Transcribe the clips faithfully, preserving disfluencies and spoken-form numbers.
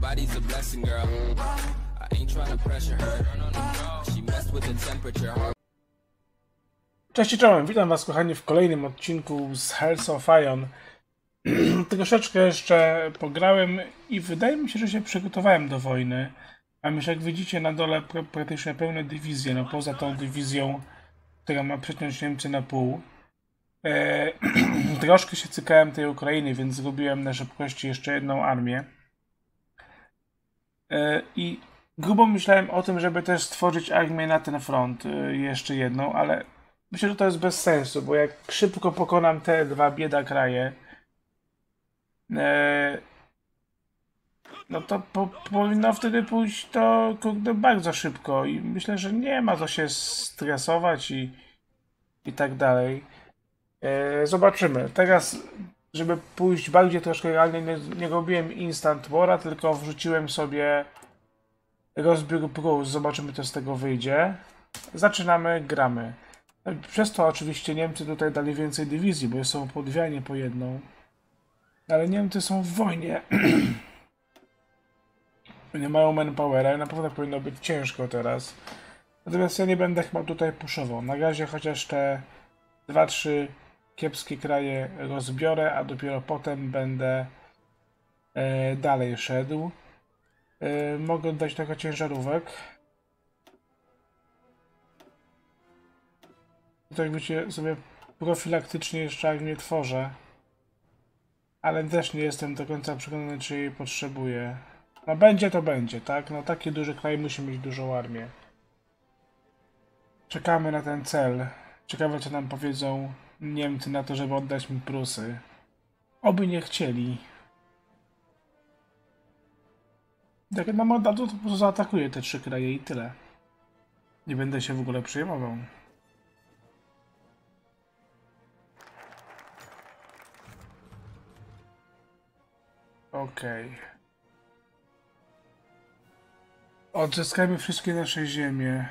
body's a blessing, girl. I ain't trying to pressure her. She messed with the temperature. Cześć i czołem, witam was kochani w kolejnym odcinku z Hearts of Iron. Troszeczkę jeszcze pograłem i wydaje mi się, że się przygotowałem do wojny. Mam już, jak widzicie, na dole praktycznie pełne dywizje, no poza tą dywizją, która ma przeciąć Niemcy na pół. Eee, troszkę się cykałem tej Ukrainy, więc zrobiłem na szybkości jeszcze jedną armię. Eee, I grubo myślałem o tym, żeby też stworzyć armię na ten front, e, jeszcze jedną, ale myślę, że to jest bez sensu, bo jak szybko pokonam te dwa bieda kraje, e, no to po, powinno wtedy pójść to kurde bardzo szybko i myślę, że nie ma co się stresować i, i tak dalej. E, zobaczymy. Teraz, żeby pójść bardziej troszkę realnie, nie, nie robiłem Instant War'a, tylko wrzuciłem sobie rozbiór Prus. Zobaczymy, co z tego wyjdzie. Zaczynamy, gramy. Przez to oczywiście Niemcy tutaj dali więcej dywizji, bo są po dwie, a nie po jedną. Ale Niemcy są w wojnie. Nie mają manpowera i naprawdę powinno być ciężko teraz. Natomiast ja nie będę chyba tutaj puszował. Na razie chociaż te dwa trzy kiepskie kraje rozbiorę, a dopiero potem będę e, dalej szedł. E, mogę dać trochę ciężarówek. Tutaj wiecie, sobie profilaktycznie jeszcze armię tworzę. Ale też nie jestem do końca przekonany, czy jej potrzebuję. No będzie to będzie, tak? No taki duży kraj musi mieć dużą armię. Czekamy na ten cel. Ciekawe, co nam powiedzą Niemcy na to, żeby oddać mi Prusy. Oby nie chcieli. Jak nam oddadzą, to po prostu zaatakuję te trzy kraje i tyle. Nie będę się w ogóle przejmował. Okej. Okay. Odzyskajmy wszystkie nasze ziemie.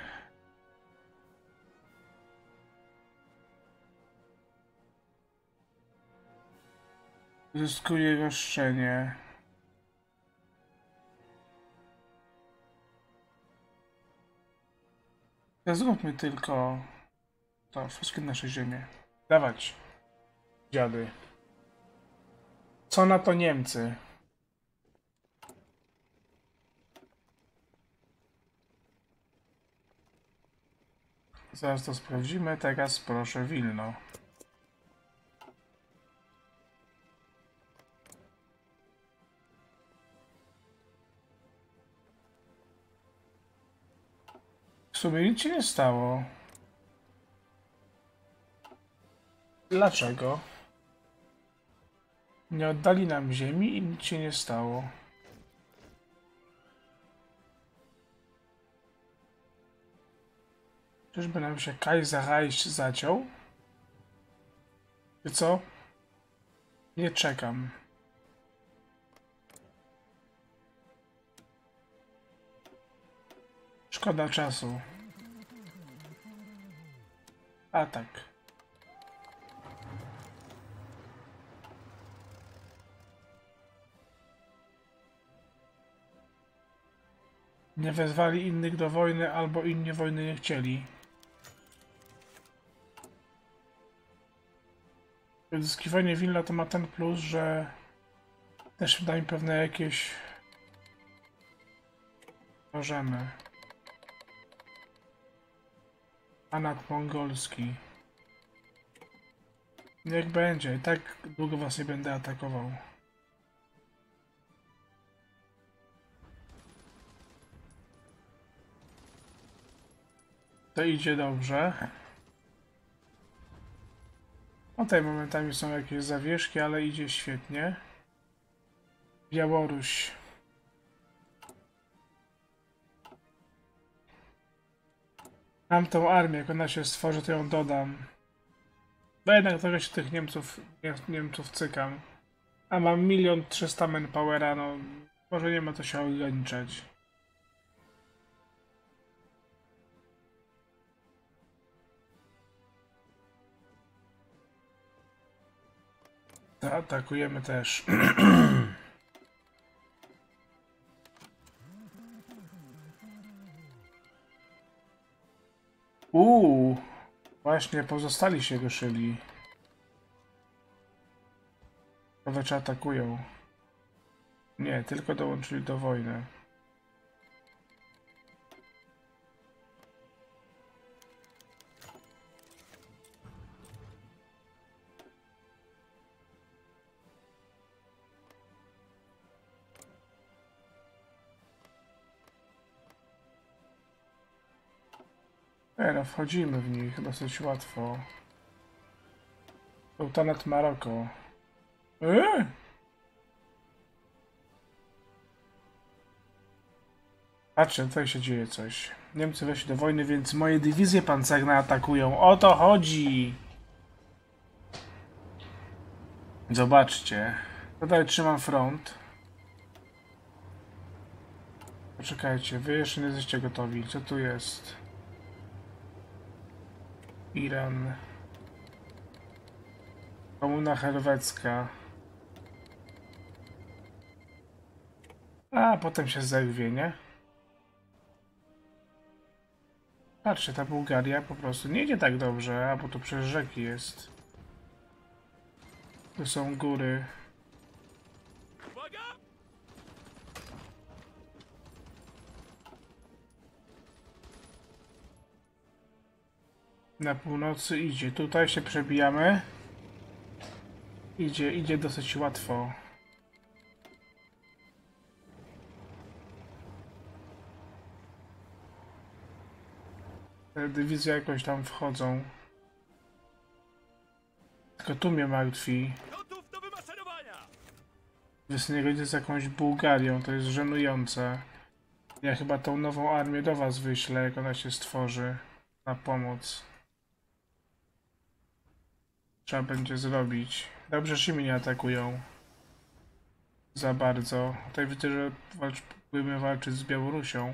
Uzyskuję roszczenie. Zróbmy tylko to, wszystkie nasze ziemie. Dawać, dziady. Co na to Niemcy? Zaraz to sprawdzimy. Teraz proszę Wilno. W sumie nic się nie stało. Dlaczego? Nie oddali nam ziemi i nic się nie stało. Czyżby nam się Kaiserreich zaciął? Czy co? Nie czekam. Szkoda czasu. Atak. Nie wezwali innych do wojny, albo inni wojny nie chcieli. Odzyskiwanie Wilna to ma ten plus, że też da mi pewne jakieś... Możemy. Anat mongolski. Niech będzie, i tak długo was nie będę atakował. To idzie dobrze. No tutaj momentami są jakieś zawieszki, ale idzie świetnie. Białoruś. Mam tą armię, jak ona się stworzy, to ją dodam. Bo jednak trochę się tych Niemców, Niemców cykam. A mam milion trzysta manpowera, no może nie ma to się ograniczać. Zaatakujemy też. Uuu, właśnie pozostali się ruszyli. Kowacze atakują. Nie, tylko dołączyli do wojny. E, no wchodzimy w nich dosyć łatwo. Sultanat Maroko. Eee? Patrzcie, tutaj się dzieje coś. Niemcy weszli do wojny, więc moje dywizje pancerne atakują. O to chodzi! Zobaczcie. Tutaj trzymam front. Poczekajcie, wy jeszcze nie jesteście gotowi. Co tu jest? Iran. Komuna Helwecka. A potem się zerwie, nie? Patrzcie, ta Bułgaria po prostu nie idzie tak dobrze, a bo tu przez rzeki jest. Tu są góry. Na północy idzie. Tutaj się przebijamy. Idzie, idzie dosyć łatwo. Te dywizje jakoś tam wchodzą. Tylko tu mnie martwi. Wy sobie nie z jakąś Bułgarią, to jest żenujące. Ja chyba tą nową armię do was wyślę, jak ona się stworzy. Na pomoc. Trzeba będzie zrobić. Dobrze, że mnie nie atakują. Za bardzo. Tutaj widzę, że walcz, próbujemy walczyć z Białorusią.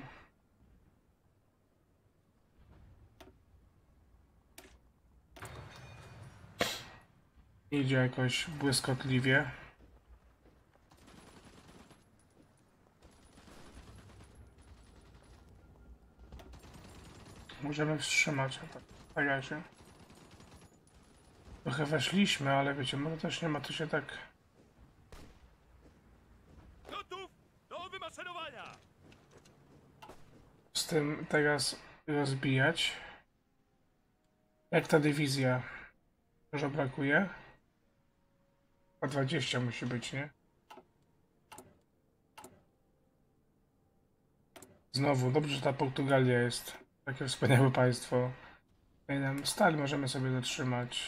Idzie jakoś błyskotliwie. Możemy wstrzymać atak. Tak razie. Trochę weszliśmy, ale wiecie, może też nie ma to się tak... Gotów do wymaszerowania! Z tym teraz rozbijać. Jak ta dywizja? Dużo brakuje? A dwadzieścia musi być, nie? Znowu, dobrze, że ta Portugalia jest. Takie wspaniałe państwo. Tutaj nam stal możemy sobie zatrzymać.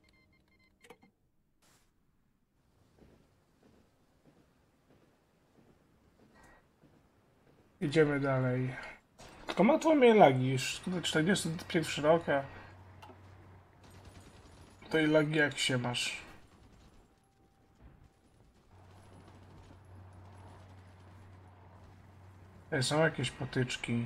Idziemy dalej. Tylko ma tłumie lagi już. Tutaj czterdziesty pierwszy rok, a tutaj lagi jak się masz. Tutaj są jakieś potyczki.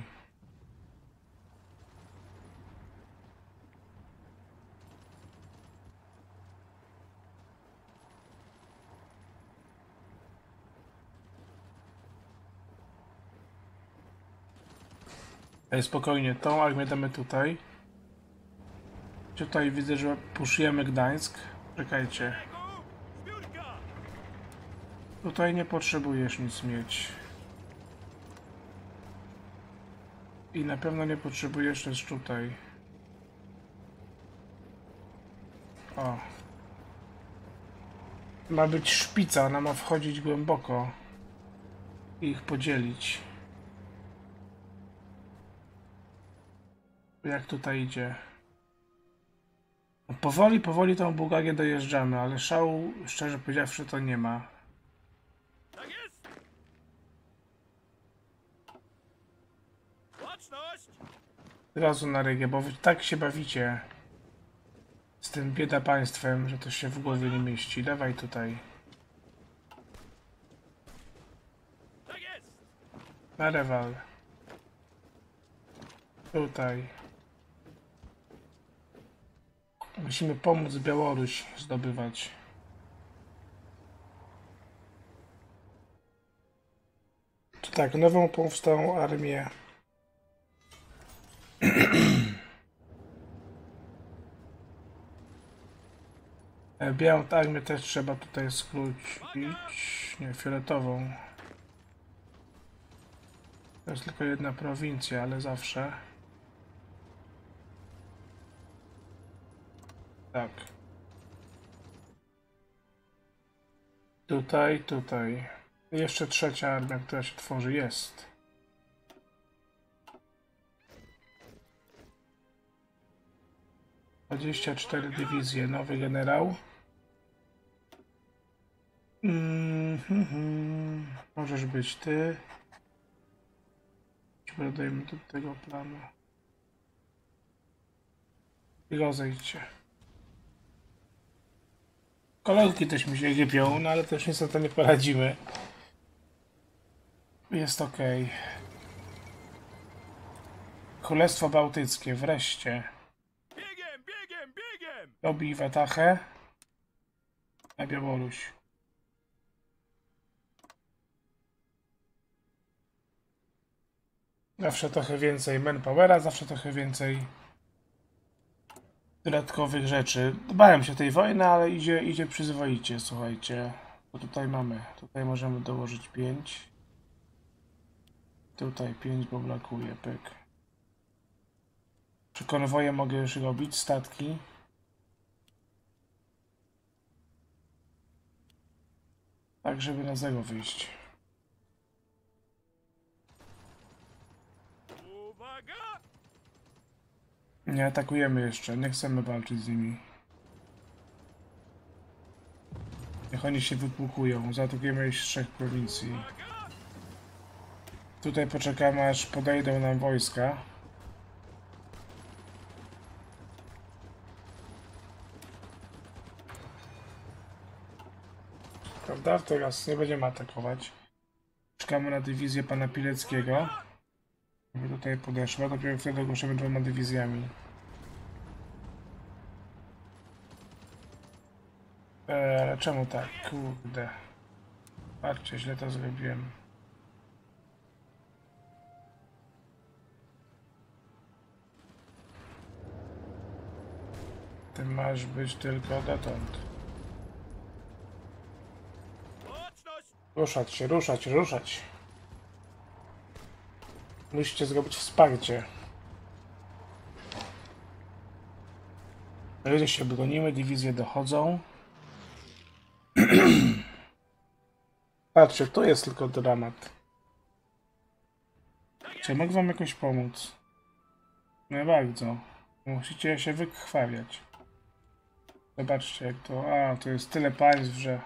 Ej, spokojnie, tą armię damy tutaj. Tutaj widzę, że puszujemy Gdańsk. Czekajcie. Tutaj nie potrzebujesz nic mieć. I na pewno nie potrzebujesz też tutaj. O. Ma być szpica, ona ma wchodzić głęboko. I ich podzielić. Jak tutaj idzie? No powoli, powoli tą Bułgarię dojeżdżamy, ale szału, szczerze powiedziawszy, to nie ma. Tak jest! Baczność! Od razu na rygę, bo wy tak się bawicie z tym bieda państwem, że to się w głowie nie mieści. Dawaj tutaj. Tak jest! Na rewal. Tutaj. Musimy pomóc Białoruś zdobywać. To tak, nową powstałą armię. Białą armię też trzeba tutaj skrócić. Nie, fioletową. To jest tylko jedna prowincja, ale zawsze. Tak. Tutaj, tutaj. I jeszcze trzecia armia, która się tworzy, jest. dwadzieścia cztery dywizje, nowy generał. Mm -hmm. Możesz być ty. Dodajmy do tego planu. I rozejdźcie. Kolorki też mi się gipią, no ale też niestety nie poradzimy. Jest ok. Królestwo Bałtyckie, wreszcie. Biegiem, biegiem, biegiem! Dobij Watachę na Białoruś. Zawsze trochę więcej manpowera, zawsze trochę więcej dodatkowych rzeczy. Bałem się tej wojny, ale idzie, idzie przyzwoicie, słuchajcie. Bo tutaj mamy, tutaj możemy dołożyć pięć. Tutaj pięć, bo brakuje, pyk. Przy konwoje mogę już robić, statki. Tak, żeby na zero wyjść. Uwaga! Nie atakujemy jeszcze, nie chcemy walczyć z nimi. Niech oni się wypłukują, zaatakujemy ich z trzech prowincji. Uwaga! Tutaj poczekamy, aż podejdą nam wojska. Prawda? Teraz nie będziemy atakować. Czekamy na dywizję pana Pileckiego. Żeby tutaj podeszła, dopiero wtedy ogłoszymy dwoma dywizjami. Eee, czemu tak? Kurde. Patrzcie, źle to zrobiłem. Ty masz być tylko dotąd. Baczność! Ruszać się, ruszać, ruszać. Musicie zrobić wsparcie. Ludzie się bronimy, dywizje dochodzą. Patrzcie, tu jest tylko dramat. Czy mogę wam jakoś pomóc? Nie bardzo. Musicie się wykrwawiać. Zobaczcie jak to... A, to jest tyle państw, że...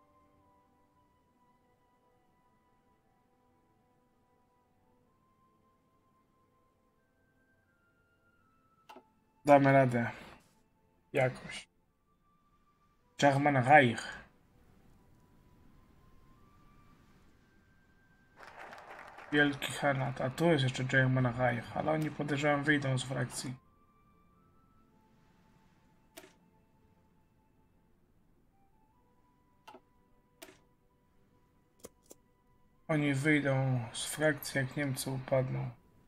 Damy radę. Jakoś. German Reich. Wielki Hanat. A tu jest jeszcze German Reich. Ale oni podejrzewam wyjdą z frakcji. Oni wyjdą z frakcji, jak Niemcy upadną.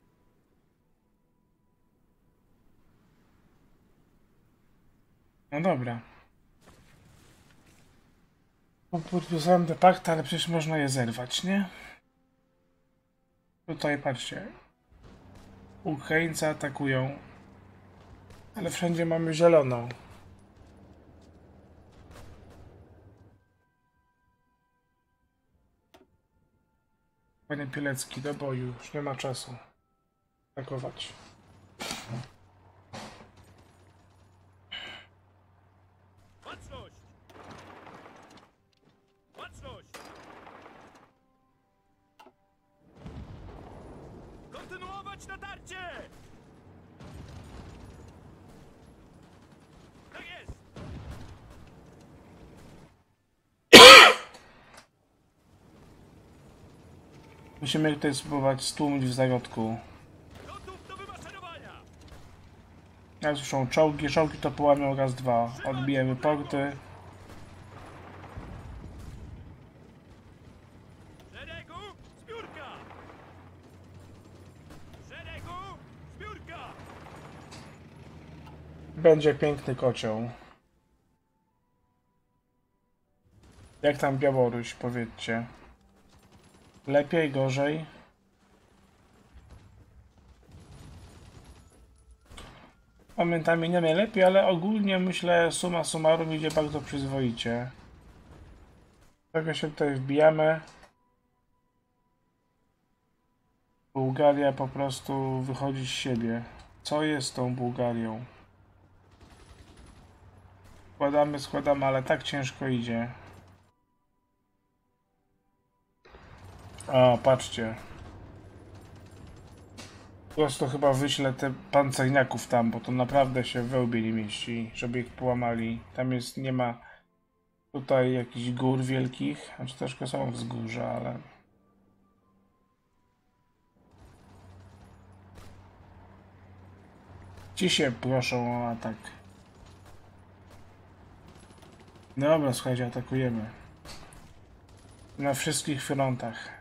No dobra. Podpisałem te pakty, ale przecież można je zerwać, nie? Tutaj patrzcie. Ukraińcy atakują. Ale wszędzie mamy zieloną. Panie Pilecki, do boju. Już nie ma czasu. Atakować. Baczność! Baczność! Kontynuować natarcie! Tak jest! Musimy tutaj spróbować stłumić w zarodku. Gotów do wymaszerowania! Jak słyszą czołgi, czołgi to połamią raz, dwa. Odbijemy porty. Szeregu! Zbiórka! Szeregu! Zbiórka! Będzie piękny kocioł. Jak tam Białoruś, powiedzcie? Lepiej, gorzej? Momentami nie najlepiej, ale ogólnie myślę, summa summarum idzie bardzo przyzwoicie. Tego się tutaj wbijamy. Bułgaria po prostu wychodzi z siebie. Co jest z tą Bułgarią? Składamy, składamy, ale tak ciężko idzie. O, patrzcie. Po prostu chyba wyślę te pancerniaków tam, bo to naprawdę się we łbie nie mieści, żeby ich połamali. Tam jest, nie ma tutaj jakichś gór wielkich, znaczy troszkę są wzgórza, ale... Ci się proszą o atak. Dobra, słuchajcie, atakujemy. Na wszystkich frontach.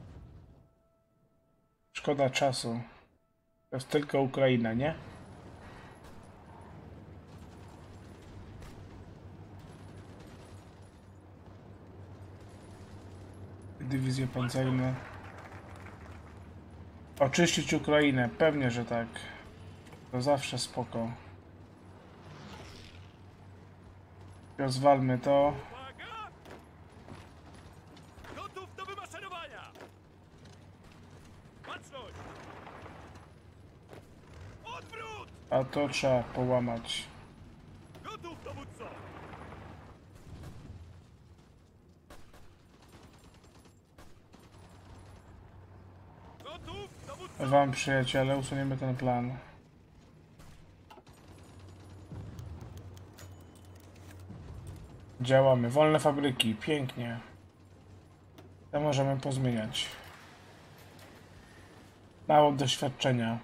Szkoda czasu. To jest tylko Ukraina, nie? Dywizje pancerne. Oczyścić Ukrainę, pewnie, że tak. To zawsze spoko. Rozwalmy to. Uwaga! Gotów do wymaszerowania! Baczność! Odwrót! A to trzeba połamać. Gotów, dowódco! Gotów, dowódco! Wam, przyjaciele, usuniemy ten plan. Działamy. Wolne fabryki. Pięknie. To możemy pozmieniać. Mało doświadczenia.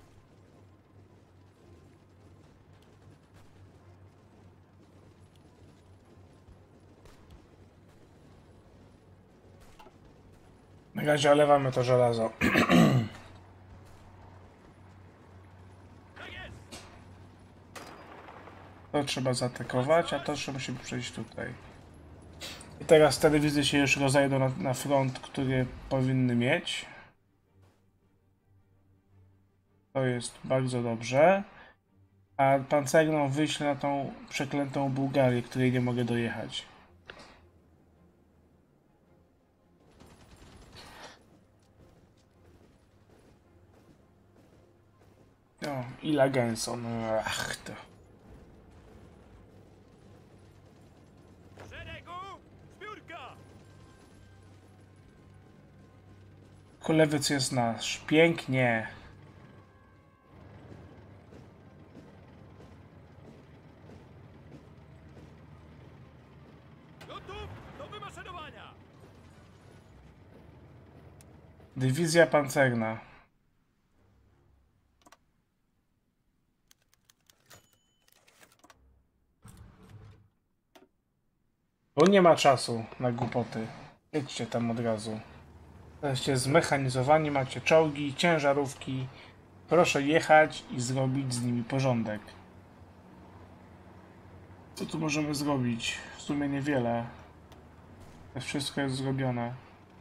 Na razie olewamy to żelazo. Tak jest! To trzeba zaatakować, a to jeszcze musi przejść tutaj. I teraz te dywizje się już rozejdą na, na front, który powinny mieć. To jest bardzo dobrze. A pancerną wyślę na tą przeklętą Bułgarię, której nie mogę dojechać. No, Ila Genson. Ach, to. Szeregu! Zbiórka! Kulewiec jest nasz. Pięknie. Gotów do wymaszerowania! Dywizja pancerna. Bo nie ma czasu na głupoty. Jedźcie tam od razu. Jesteście zmechanizowani, macie czołgi, ciężarówki. Proszę jechać i zrobić z nimi porządek. Co tu możemy zrobić? W sumie niewiele. To wszystko jest zrobione.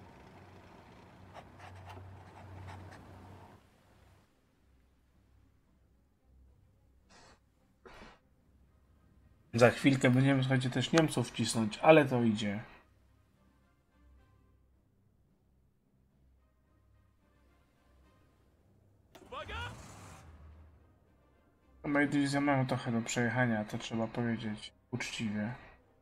Za chwilkę będziemy, słuchajcie, też Niemców wcisnąć, ale to idzie. Uwaga! Moje dywizje mają trochę do przejechania, to trzeba powiedzieć uczciwie.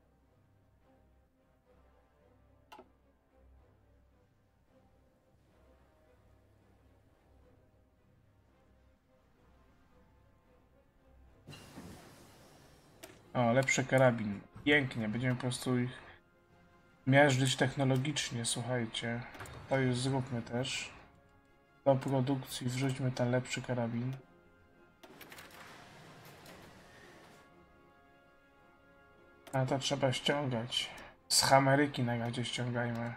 O, lepszy karabin. Pięknie, będziemy po prostu ich miażdżyć technologicznie, słuchajcie. To już zróbmy też. Do produkcji wrzućmy ten lepszy karabin. A to trzeba ściągać. Z Ameryki na razie ściągajmy.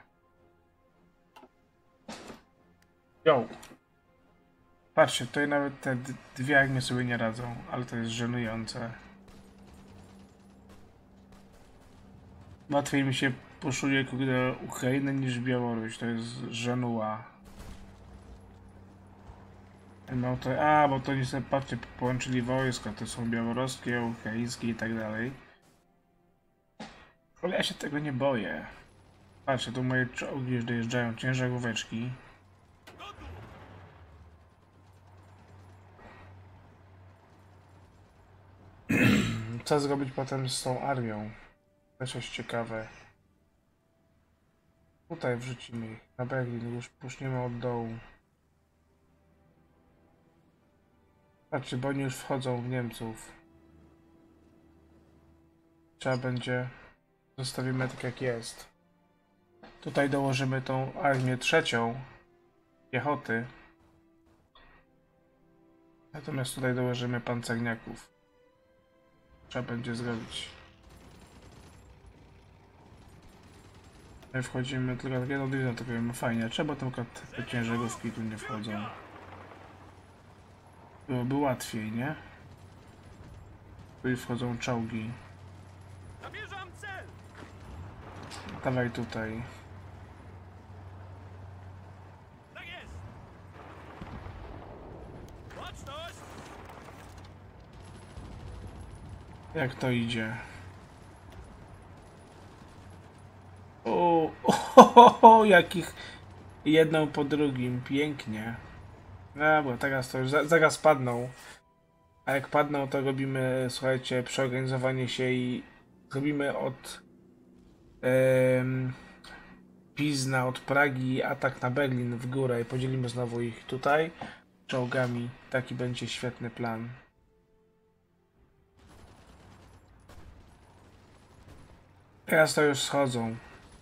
Yo! Patrzcie, tutaj nawet te dwie armie sobie nie radzą, ale to jest żenujące. Łatwiej mi się puszuje kurde Ukrainę niż Białoruś. To jest żenuła. No to, a, bo to oni sobie, patrzcie, połączyli wojska. To są białoruskie, ukraińskie i tak dalej. Ale ja się tego nie boję. Patrzcie, tu moje czołgi już dojeżdżają, ciężaróweczki. Co zrobić potem z tą armią? Też jest ciekawe. Tutaj wrzucimy ich. Na Berlin już puszniemy od dołu. Patrzcie, bo oni już wchodzą w Niemców. Trzeba będzie... Zostawimy tak jak jest. Tutaj dołożymy tą armię trzecią. Piechoty. Natomiast tutaj dołożymy pancerniaków. Trzeba będzie zrobić. My wchodzimy tylko tak jedną dywizją, to powiem fajnie. Trzeba tylko te ciężarówki tu nie wchodzą. Byłoby łatwiej, nie? Tu wchodzą czołgi. Zamierzam cel! Dawaj tutaj. Tak jest! Baczność! Jak to idzie? O, o, o, jakich jedną po drugim, pięknie. No, bo teraz to już za, zaraz padną. A jak padną, to robimy, słuchajcie, przeorganizowanie się i robimy od em, Pizna, od Pragi atak na Berlin w górę i podzielimy znowu ich tutaj czołgami. Taki będzie świetny plan. Teraz to już schodzą.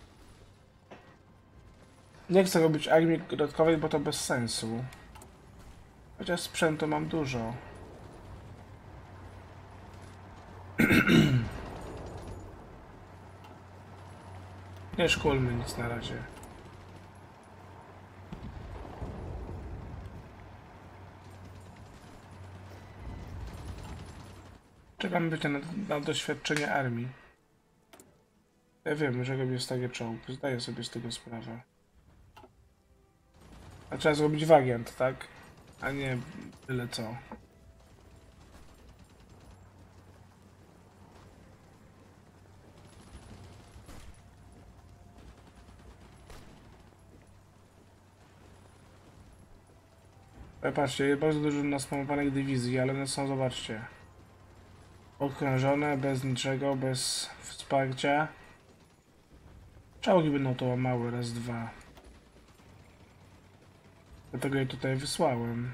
Nie chcę robić armii dodatkowej, bo to bez sensu. Chociaż sprzętu mam dużo. Nie szkolmy nic na razie. Czekamy będzie na, na doświadczenie armii. Ja wiem, że robię stary czołg. Zdaję sobie z tego sprawę. A trzeba zrobić wariant, tak? A nie byle co. Ale patrzcie, jest bardzo dużo naspamowanych dywizji, ale one są, zobaczcie. Okrążone, bez niczego, bez wsparcia. Czołgi będą to łamały, raz, dwa. Dlatego je tutaj wysłałem.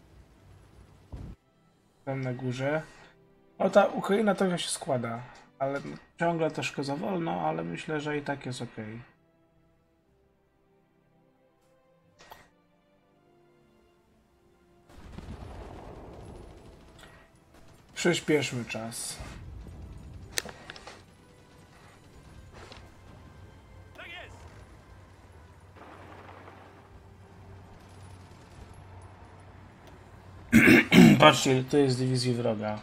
Tam na górze. O, ta Ukraina trochę się składa, ale ciągle troszkę za wolno, ale myślę, że i tak jest ok. Przyspieszmy czas. Tak jest! Patrzcie, to jest dywizji wroga.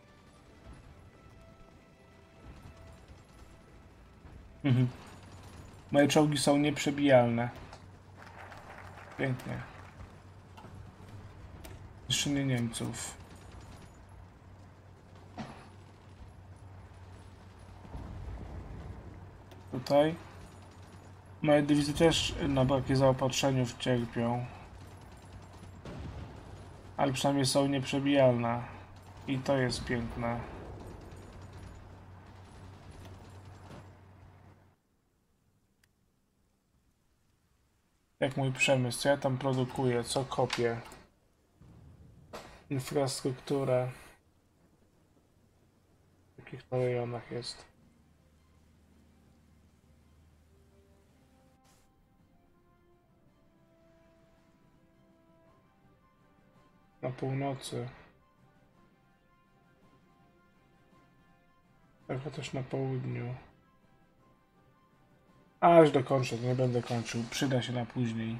Mhm. Moje czołgi są nieprzebijalne. Pięknie. Niszczenie Niemców. Tutaj. Moje dywizje też na brakie zaopatrzeniów cierpią. Ale przynajmniej są nieprzebijalne. I to jest piękne. Jak mój przemysł, co ja tam produkuję, co kopię. Infrastruktura. W jakich to rejonach jest. Na północy. Trochę też na południu. Aż dokończę, nie będę kończył. Przyda się na później.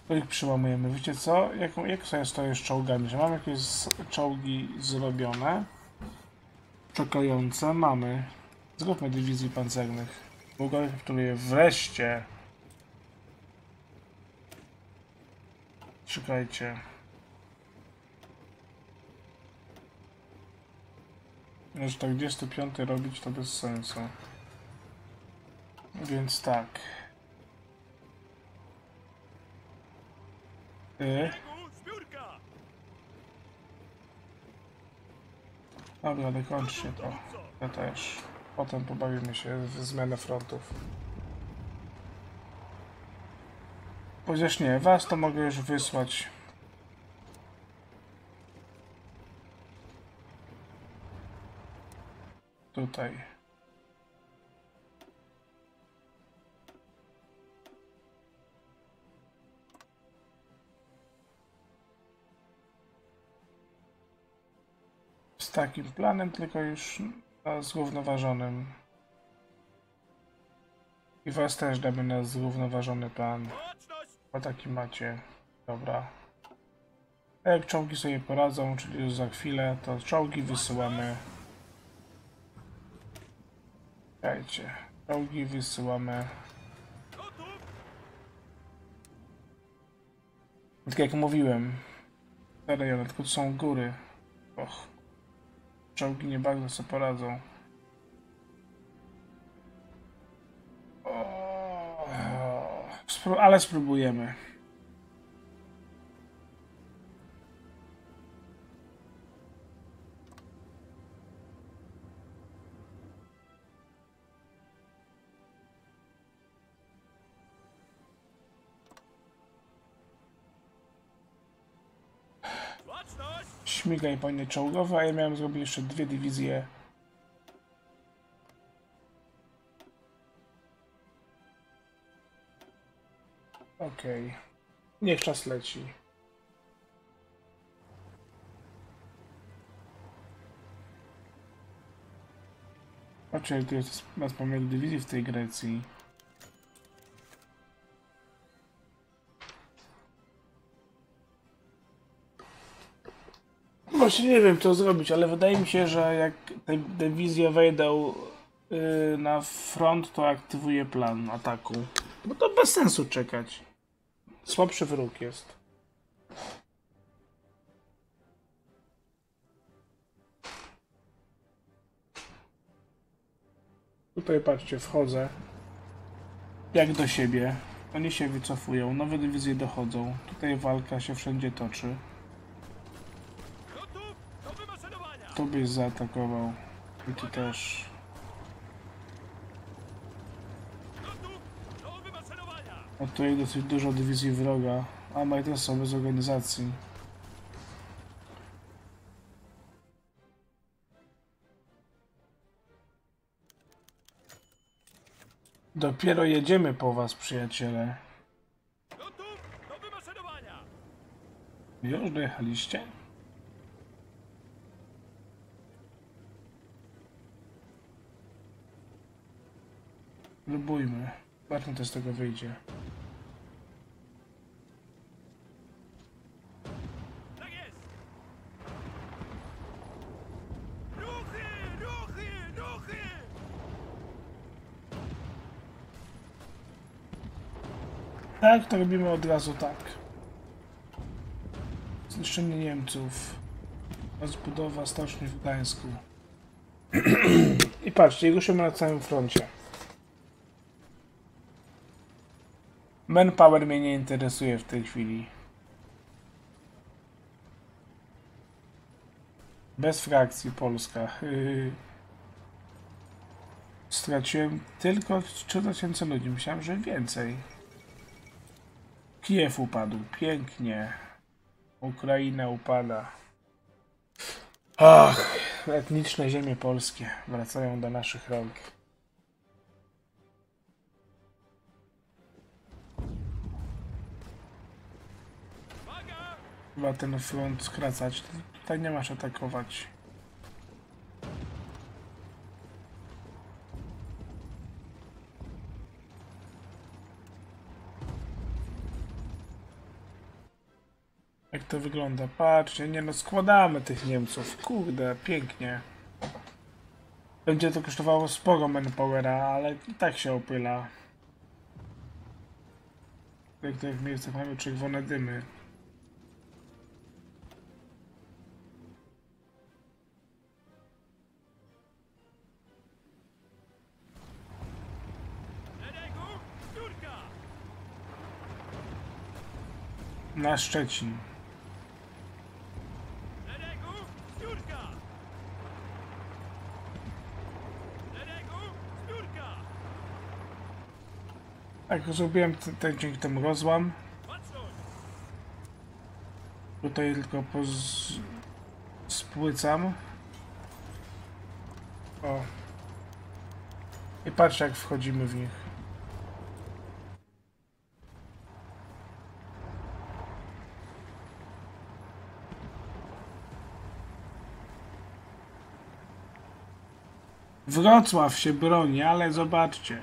To ich przyłamujemy. Wiecie co? Jak, jak sobie stoję z czołgami? Że mam jakieś czołgi zrobione? Czekające? Mamy. Zróbmy dywizji pancernych. Bułgaria kapituluje. Wreszcie! Czekajcie. Już czterdziesty piąty robić to bez sensu. Więc tak. Ty. Zbiórka! Dobra, dokończcie to. Ja też. Potem pobawimy się w zmianę frontów. Chociaż nie, was to mogę już wysłać. Tutaj. Z takim planem, tylko już na zrównoważonym. I was też damy na zrównoważony plan. Baczność! O taki macie. Dobra. A jak czołgi sobie poradzą, czyli już za chwilę, to czołgi wysyłamy. Czekajcie. Czołgi wysyłamy. Gotów! Tak jak mówiłem. Te rejony, tylko to są góry. Och. Czołgi nie bardzo sobie poradzą. O, spró- ale spróbujemy. Baczność! Śmigaj panie czołgowe, a ja miałem zrobić jeszcze dwie dywizje. Okej. Okay. Niech czas leci. Patrzcie, tu jest nas pomiar dywizji w tej Grecji. Właśnie nie wiem, co zrobić, ale wydaje mi się, że jak te dywizje wejdą yy, na front, to aktywuję plan ataku. Bo to bez sensu czekać. Słabszy wróg jest. Tutaj patrzcie, wchodzę. Jak do siebie. Oni się wycofują, nowe dywizje dochodzą. Tutaj walka się wszędzie toczy. Gotów do wymaszerowania! Tu byś zaatakował. I tu też. Gotów do wymaszerowania! A tutaj dosyć dużo dywizji wroga. A ma też są bez organizacji. Dopiero jedziemy po was, przyjaciele. Gotów do wymaszerowania! Już dojechaliście? Próbujmy. Zobaczmy, co z tego wyjdzie. Tak jest! Ruchy! Ruchy! Ruchy! Tak, to robimy od razu tak. Zniszczenie Niemców. Rozbudowa stoczni w Gdańsku. I patrzcie, ruszymy na całym froncie. Manpower mnie nie interesuje w tej chwili. Bez frakcji Polska. Yy. Straciłem tylko trzy tysiące ludzi. Myślałem, że więcej. Kijew upadł. Pięknie. Ukraina upada. Ach, etniczne ziemie polskie wracają do naszych rąk. Uwaga! Chyba ten front skracać. Tutaj nie masz atakować. to wygląda. Patrzcie, nie no, składamy tych Niemców. Kurde, pięknie. Będzie to kosztowało sporo manpowera, ale i tak się opyla. W niektórych miejscach mamy czerwone dymy. Szeregu, zbiórka! Na Szczecin. Szeregu, zbiórka! Szeregu, zbiórka! Tak, zrobiłem ten, ten dzięki temu rozłam. Baczność! Tutaj tylko poz... spłycam. O. I patrz jak wchodzimy w nich. Wrocław się broni, ale zobaczcie.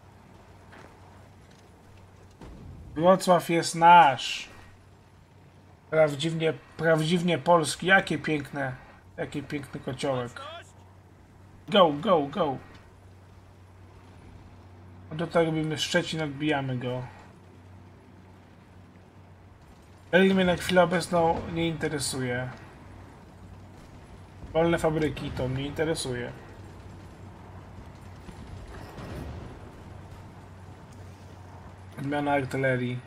Wrocław jest nasz. Prawdziwie, prawdziwie polski. Jakie piękne, jaki piękny kociołek. Baczność! Go, go, go. A do tego robimy Szczecin, odbijamy go. Berlin mnie na chwilę obecną nie interesuje. Wolne fabryki to mnie interesuje. Odmiana artylerii.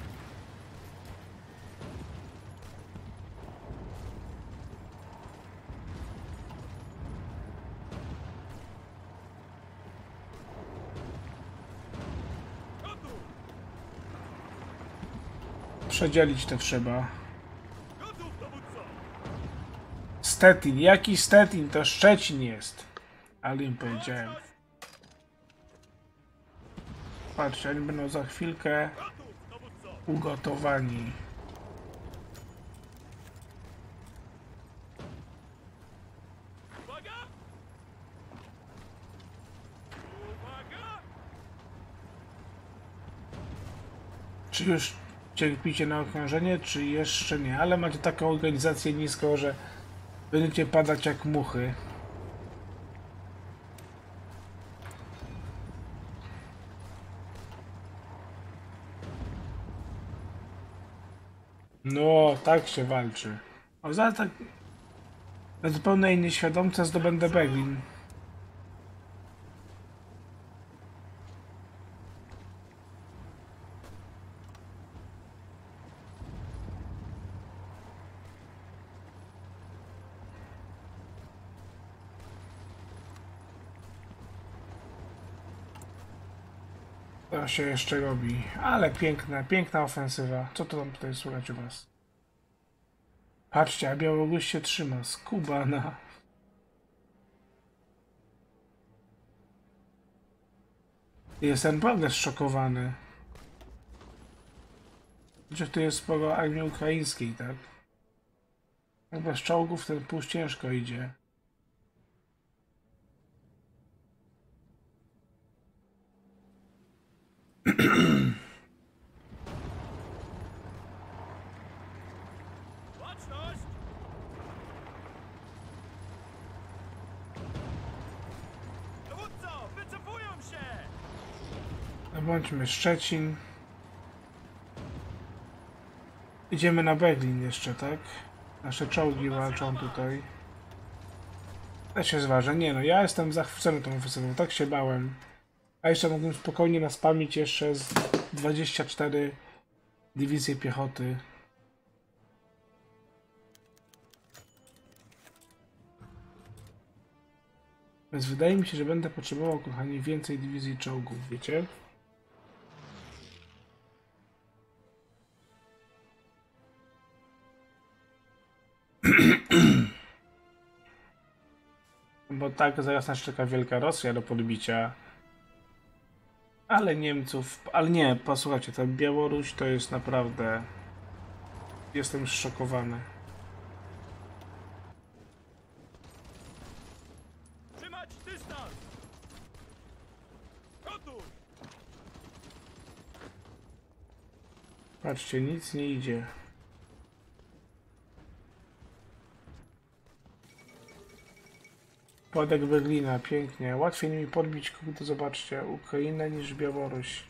Gotów! Przedzielić to trzeba. Gotów, dowódco! Stettin. Jaki Stettin? To Szczecin jest. Ale im powiedziałem. Patrzcie, oni będą za chwilkę Gotów, dowódco! ugotowani. Uwaga! Uwaga! Czy już cierpicie na okrążenie, czy jeszcze nie? Ale macie taką organizację niską, że będziecie padać jak muchy. No, tak się walczy. O, za tak... Na zupełnie innej świadomce zdobędę Berlin. To się jeszcze robi. Ale piękna, piękna ofensywa. Co to tam tutaj słychać u was? Patrzcie, a Białoruś się trzyma. Skubana. Jestem naprawdę zszokowany. Że tu jest sporo armii ukraińskiej, tak? Jak bez czołgów ten pół ciężko idzie. Baczność! Dowódco, wycofują się! No bądźmy Szczecin. Idziemy na Berlin jeszcze, tak? Nasze czołgi walczą tutaj. Ja się zważę. Nie no, ja jestem zachwycony tą ofensywą. Tak się bałem. A jeszcze mógłbym spokojnie naspamić jeszcze z dwadzieścia cztery dywizje piechoty. Więc wydaje mi się, że będę potrzebował, kochani, więcej dywizji czołgów, wiecie? Bo tak, zaraz nas czeka Wielka Rosja do podbicia. Ale Niemców... Ale nie, posłuchajcie, ta Białoruś to jest naprawdę... Jestem zszokowany. Trzymać dystans! Gotów! Patrzcie, nic nie idzie. Władek Berlina, pięknie. Łatwiej mi podbić, kurde, zobaczcie, Ukrainę niż Białoruś.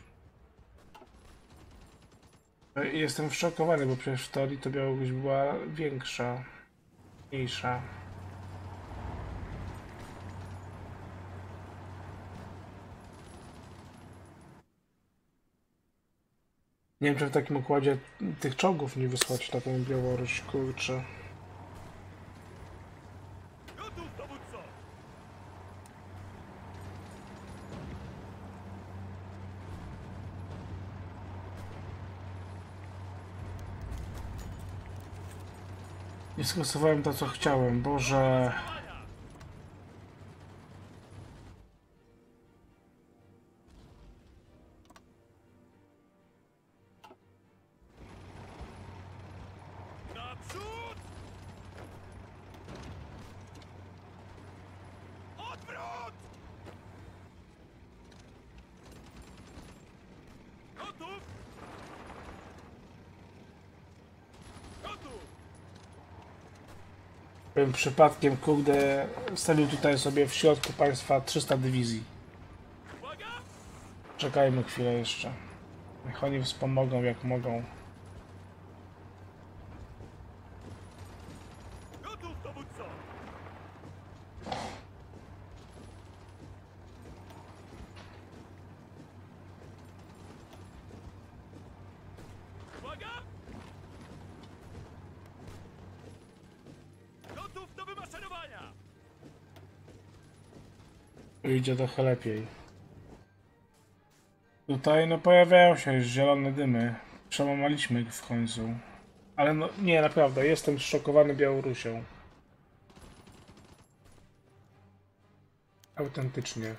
Jestem szokowany, bo przecież w teorii to Białoruś była większa, mniejsza. Nie wiem, czy w takim układzie tych czołgów nie wysłać na tą Białoruś, kurczę. Gotów, dowódco! Nie skasowałem to, co chciałem, Boże. Naprzód! Odwrót! Gotów! Gotów! Bym przypadkiem, kurde, stawił tutaj sobie w środku państwa trzysta dywizji. Uwaga! Czekajmy chwilę jeszcze. Niech oni wspomogą jak mogą. Gotów, dowódco! Uwaga! Gotów do wymaszerowania! Idzie trochę lepiej. Tutaj no pojawiają się już zielone dymy. Przełamaliśmy ich w końcu. Ale no nie, naprawdę, jestem zszokowany Białorusią. Autentycznie.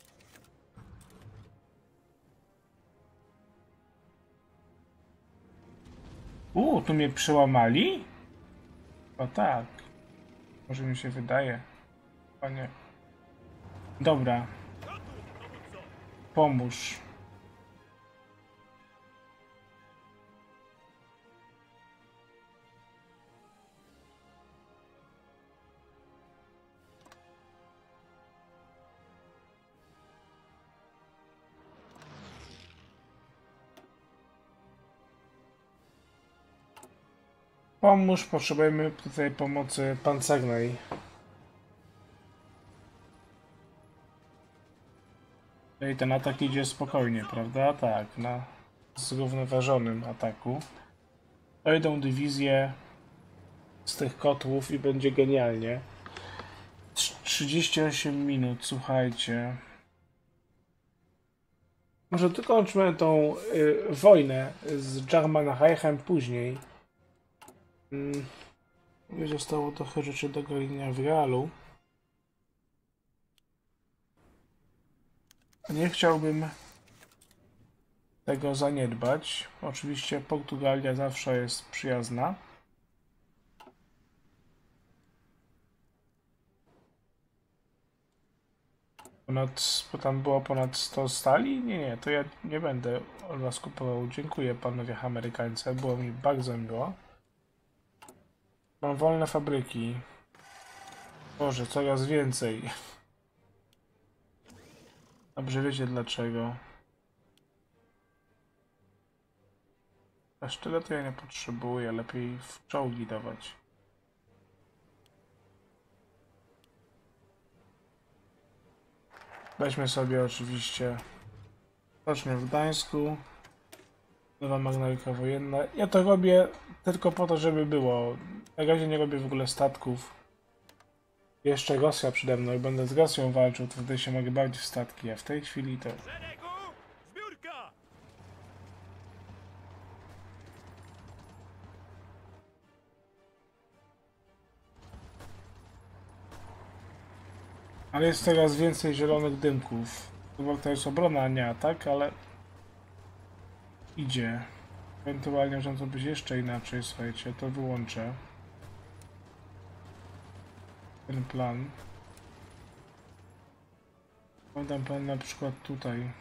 Uuu, tu mnie przełamali? O tak. Może mi się wydaje. Panie. Dobra, Gotów, dowódco! pomóż. Pomóż, potrzebujemy tutaj pomocy pancernej. No i ten atak idzie spokojnie, prawda? Tak, na zrównoważonym ataku. Dojdą dywizje z tych kotłów i będzie genialnie. trzydzieści osiem minut, słuchajcie. Może dokończmy tą y, wojnę z Germanheichem później. Mm, zostało trochę rzeczy do gonienia w realu. Nie chciałbym tego zaniedbać. Oczywiście Portugalia zawsze jest przyjazna. Ponad, bo tam było ponad sto stali? Nie, nie, to ja nie będę od was kupował. Dziękuję panowie Amerykańcy, było mi bardzo miło. Mam wolne fabryki. Boże, coraz więcej. Dobrze wiecie dlaczego. Aż tyle to ja nie potrzebuję, lepiej w czołgi dawać. Weźmy sobie oczywiście stocznię w Gdańsku. Nowa marynarka wojenna. Ja to robię tylko po to, żeby było. Na razie nie robię w ogóle statków. Jeszcze Rosja przede mną i będę z Rosją walczył, to wtedy się mogę bawić w statki, a w tej chwili to... Szeregu! Zbiórka! Ale jest coraz więcej zielonych dymków. Chyba to jest obrona, a nie atak, ale... Idzie. Ewentualnie może to być jeszcze inaczej, słuchajcie, to wyłączę. Ten plan. Podam plan na przykład tutaj.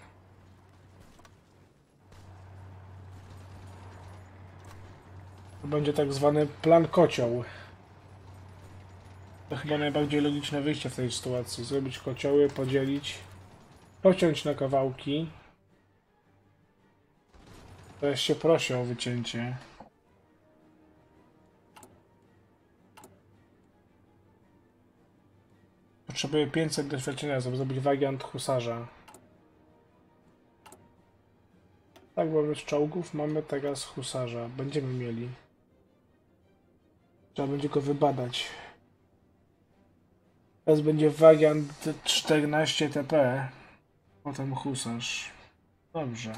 To będzie tak zwany plan kocioł. To chyba najbardziej logiczne wyjście w tej sytuacji. Zrobić kocioły, podzielić, pociąć na kawałki. Teraz się prosi o wycięcie. Potrzebuję pięćset doświadczenia, żeby zrobić wariant husarza. Tak, bo z czołgów mamy teraz husarza. Będziemy mieli. Trzeba będzie go wybadać. Teraz będzie wariant czternaście T P. Potem husarz. Dobrze.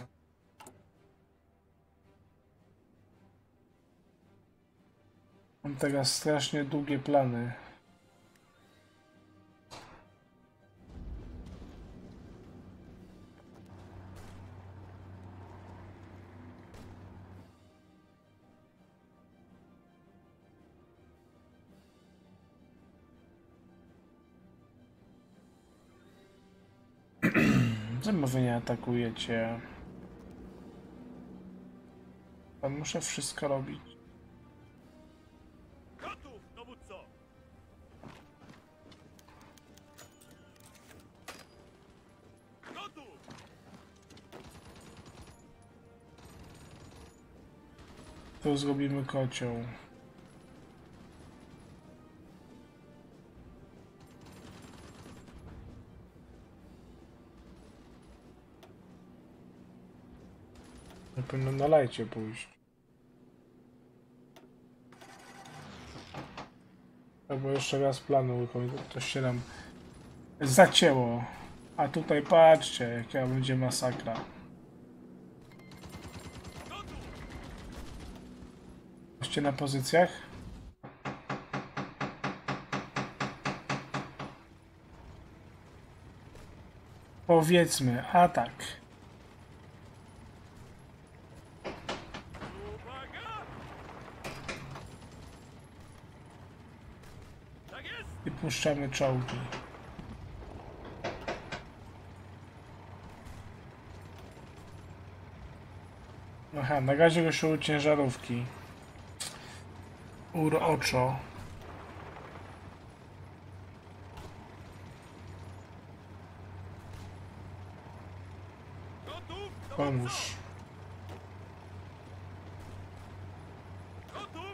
Mam teraz strasznie długie plany. Czemu wy nie atakujecie? Tam muszę wszystko robić. Gotów, dowódco! Gotów! Tu zrobimy kocioł. Nie powinno na lajcie pójść. Albo jeszcze raz planu wychodzi, to się nam zacięło. A tutaj patrzcie, jaka będzie masakra. Jesteście na pozycjach? Powiedzmy, atak. Uwaga! Tak jest! I puszczamy czołgi. Aha, na razie go siły ciężarówki. Uroczo. Gotów, dowódco! Pomóż. Gotów!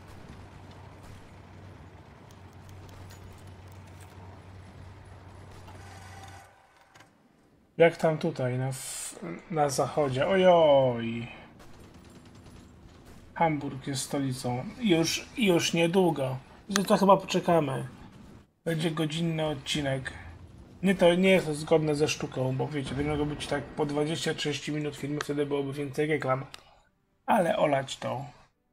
Jak tam tutaj, na, w, na zachodzie? Ojoj! Hamburg jest stolicą. Już, już niedługo. Że to chyba poczekamy. Będzie godzinny odcinek. Nie, to nie jest zgodne ze sztuką, bo wiecie, to mogło być tak po dwadzieścia trzydzieści minut filmu, wtedy byłoby więcej reklam. Ale olać to.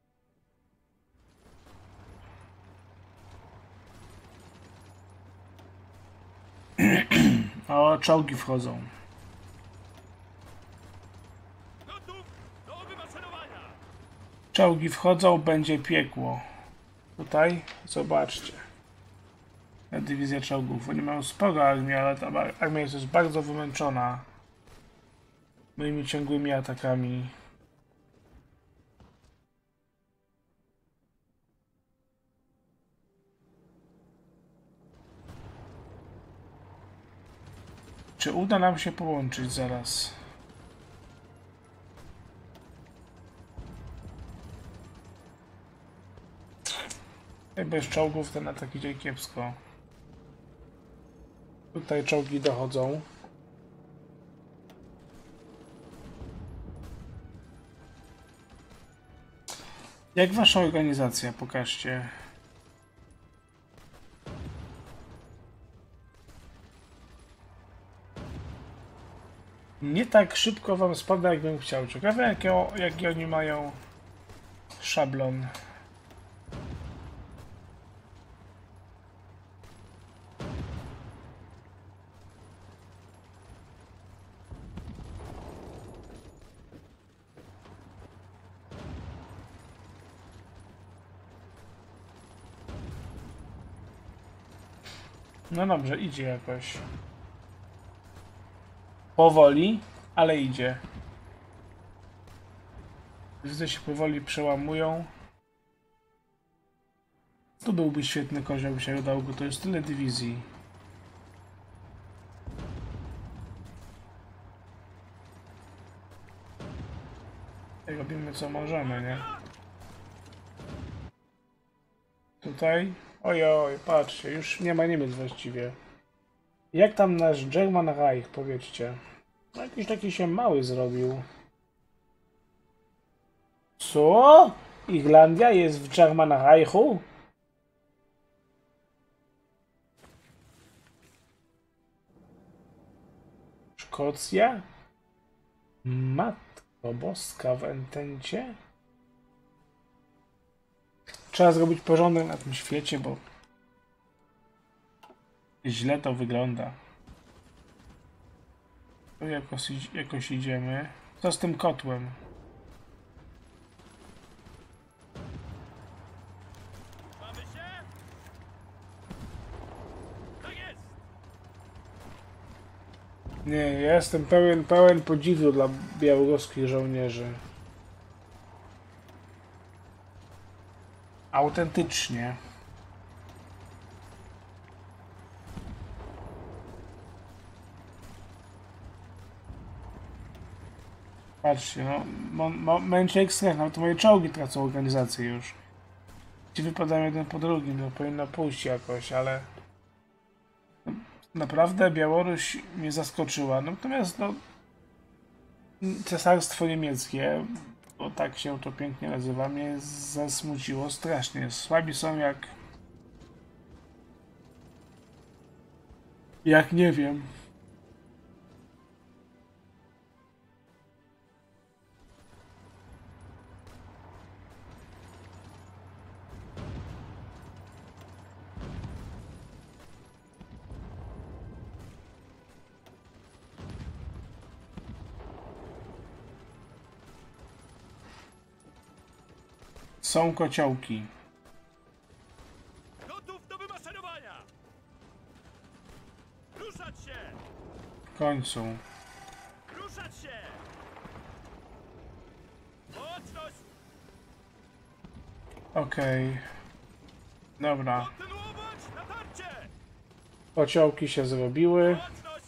O, czołgi wchodzą. Gotów do wymaszerowania! Czołgi wchodzą, będzie piekło. Tutaj, zobaczcie. Dywizja czołgów. Oni mają sporo armii, ale ta armia jest już bardzo wymęczona moimi ciągłymi atakami. Czy uda nam się połączyć zaraz? Bez czołgów ten atak idzie kiepsko. Tutaj czołgi dochodzą. Jak wasza organizacja? Pokażcie. Nie tak szybko wam spada, jakbym chciał. Ciekawe, jaki, jaki oni mają szablon. No dobrze, idzie jakoś. Powoli, ale idzie. Widzę, się powoli przełamują. Tu byłby świetny kozioł, by się udało, bo to jest tyle dywizji. I robimy co możemy, nie? Tutaj? Ojoj, patrzcie, już nie ma Niemiec właściwie. Jak tam nasz German Reich, powiedzcie? No, jakiś taki się mały zrobił. Co? Irlandia jest w German Reichu? Szkocja? Matko Boska w Entencie? Trzeba zrobić porządek na tym świecie, bo źle to wygląda. Tu jakoś, jakoś idziemy. Co z tym kotłem? Mamy się? Tak jest! Nie, ja jestem pełen, pełen podziwu dla białoruskich żołnierzy. Autentycznie. Patrzcie, no, mo, mo, męcie ekstrem, no to moje czołgi tracą organizację już. Ci wypadają jeden po drugim, no powinno pójść jakoś, ale... No, naprawdę Białoruś mnie zaskoczyła, natomiast no... Cesarstwo Niemieckie, bo tak się to pięknie nazywa, mnie zasmuciło strasznie. Słabi są jak... Jak nie wiem. Są kociołki. Gotów do wymaszerowania! Ruszać się! W końcu. Ruszać się! Łączność! Okej. Dobra. Kontynuować natarcie! Kociołki się zrobiły. Łączność!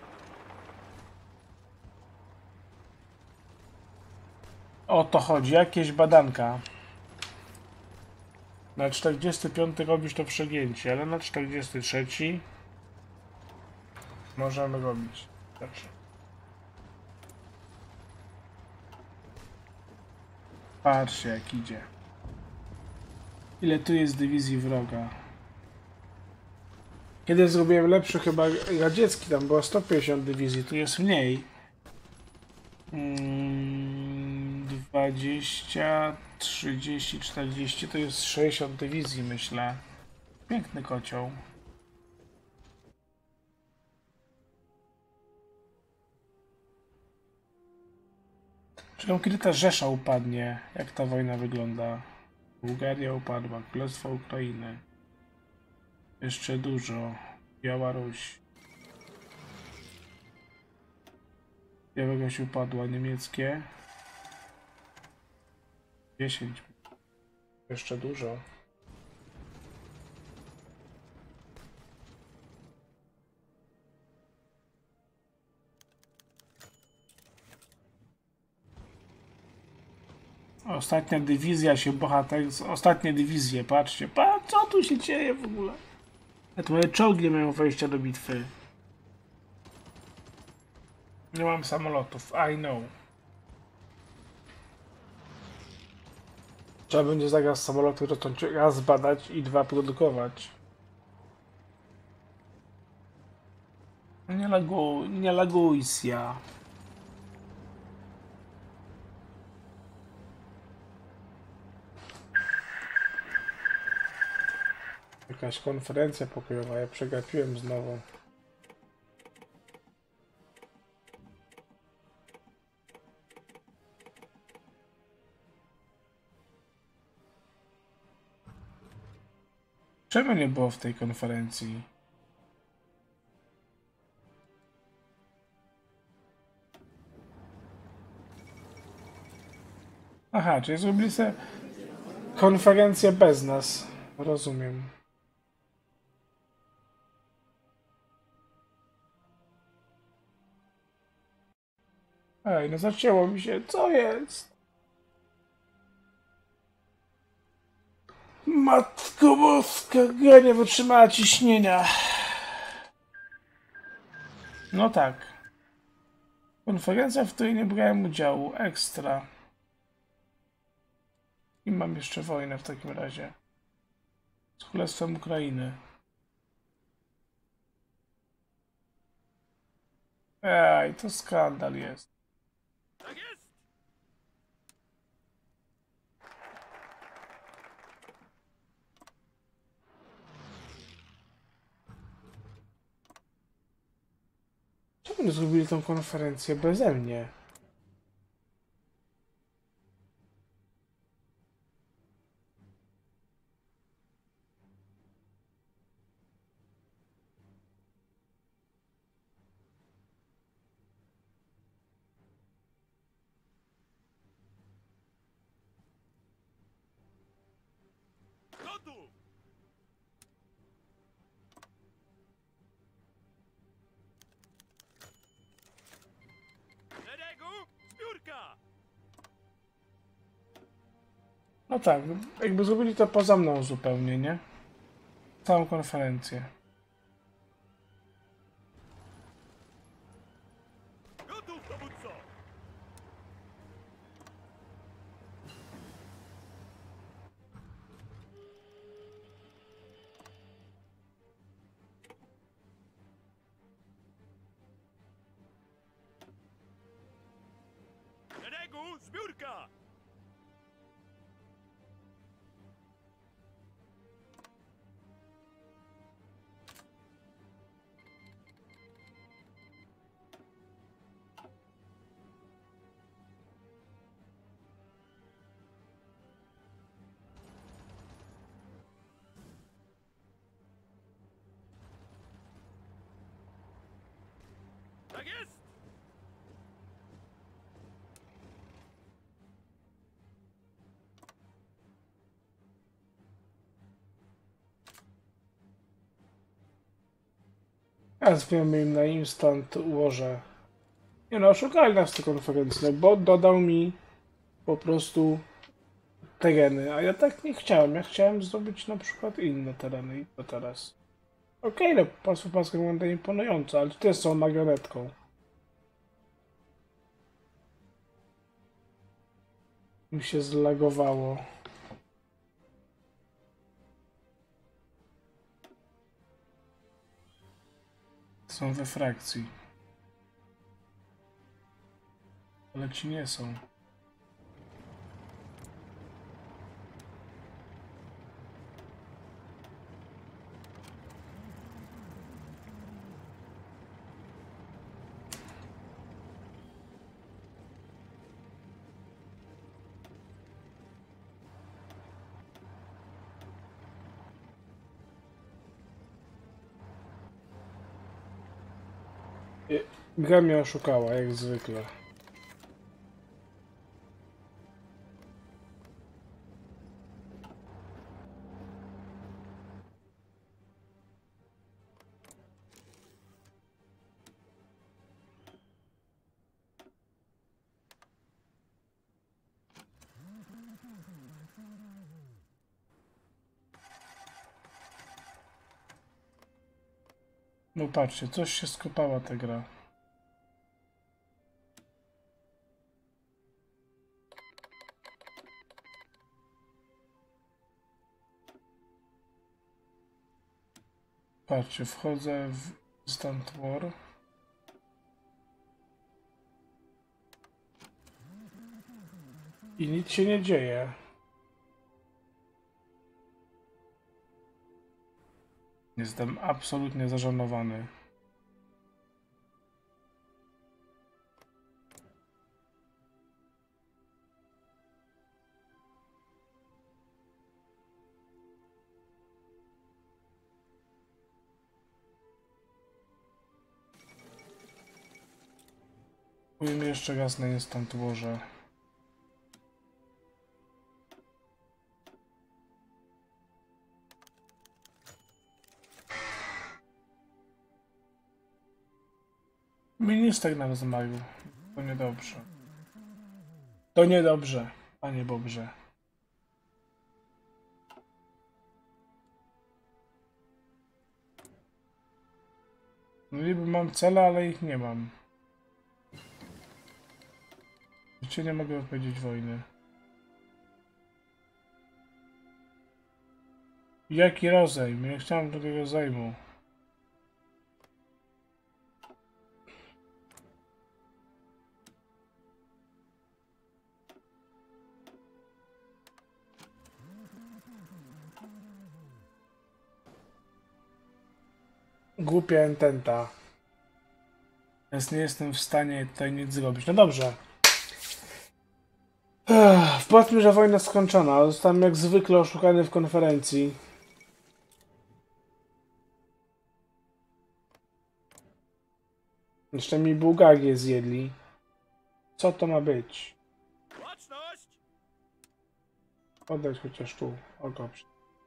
O to chodzi. Jakieś badanka. Na czterdziesty piąty robisz to przegięcie, ale na czterdziesty trzeci możemy robić. Dobrze. Patrzcie jak idzie. Ile tu jest dywizji wroga. Kiedy zrobiłem lepszy chyba radziecki, tam było sto pięćdziesiąt dywizji, tu jest mniej. Mm, dwadzieścia, trzydzieści, czterdzieści to jest sześćdziesiąt dywizji, myślę. Piękny kocioł. Czekam, kiedy ta Rzesza upadnie. Jak ta wojna wygląda? Bułgaria upadła, Królestwo Ukrainy. Jeszcze dużo. Białoruś. Białoruś upadła, niemieckie. dziesięć. Jeszcze dużo. Ostatnia dywizja się bohater... Ostatnie dywizje, patrzcie. Pa, co tu się dzieje w ogóle? Te moje czołgi nie mają wejścia do bitwy. Nie mam samolotów, I know. Trzeba będzie zaraz samoloty zacząć raz badać i dwa produkować. Nie laguj, nie lagujsia. Jakaś konferencja pokojowa, ja przegapiłem znowu. Czemu nie było w tej konferencji? Aha, czyli zrobili sobie konferencję bez nas. Rozumiem. Ej, no zacięło mi się. Co jest? Matko boska, gra nie wytrzymała ciśnienia. No tak. Konferencja, w której nie brałem udziału. Ekstra. I mam jeszcze wojnę w takim razie. Z Królestwem Ukrainy. Ej, to skandal jest. Tak jest! Czemu nie zrobili tą konferencję beze mnie? Gotów! Szeregu! Zbiórka! No tak, jakby zrobili to poza mną zupełnie, nie? Całą konferencję. Gotów, dowódco! Szeregu! Zbiórka! Tak jest! Ja zwiemy im na instant ułożę. Nie no, oszukali nas w tej konferencji, no bo dodał mi po prostu tereny, a ja tak nie chciałem. Ja chciałem zrobić na przykład inne tereny i to teraz. Okej, okay, no, państwo paska wygląda imponująco, ale też są marionetką. Mi się zlagowało. Są we frakcji. Ale ci nie są. Gra mnie oszukała, jak zwykle. No patrzcie, coś się skopała ta gra. Patrzcie, wchodzę w Instant War. I nic się nie dzieje. Jestem absolutnie zażenowany. Pójdę jeszcze raz na Instant Warze. Minister nam zmarł. To niedobrze. To niedobrze, panie Bobrze. No niby mam cele, ale ich nie mam. Życie nie mogę wypowiedzieć wojny. Jaki rozejm? Ja chciałem tego rozejmu. Głupia ententa. Więc nie jestem w stanie tutaj nic zrobić. No dobrze. Ech, wpłacmy, że wojna skończona. Zostałem jak zwykle oszukany w konferencji. Jeszcze mi Bułgarię zjedli. Co to ma być? Baczność! Oddać chociaż tu. O, dobrze.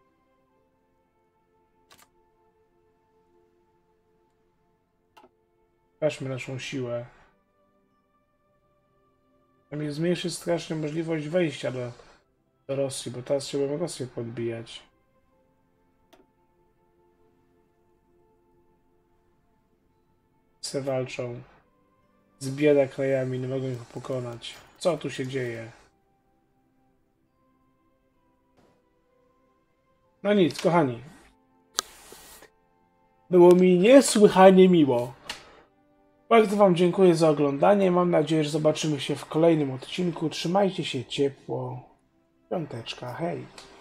Weźmy naszą siłę. To mi zmniejszy strasznie możliwość wejścia do, do Rosji, bo teraz chciałbym Rosję podbijać. Se walczą z bieda krajami, nie mogą ich pokonać. Co tu się dzieje? No nic, kochani. Było mi niesłychanie miło. Bardzo wam dziękuję za oglądanie. Mam nadzieję, że zobaczymy się w kolejnym odcinku. Trzymajcie się ciepło. Piąteczka, hej.